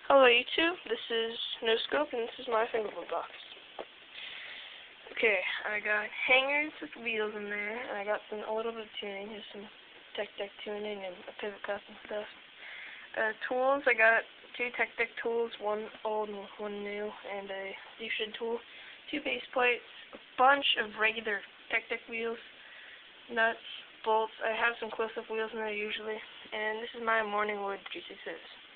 Hello YouTube, this is No Scope and this is my Fingerboard Box. Okay, I got hangers with wheels in there, and I got a little bit of tuning, just some tech deck tuning and a pivot cup and stuff. Tools, I got 2 tech deck tools, one old and one new, and a leaf shed tool, 2 base plates, a bunch of regular tech deck wheels, nuts, bolts. I have some close-up wheels in there usually, and this is my morning wood 3/6.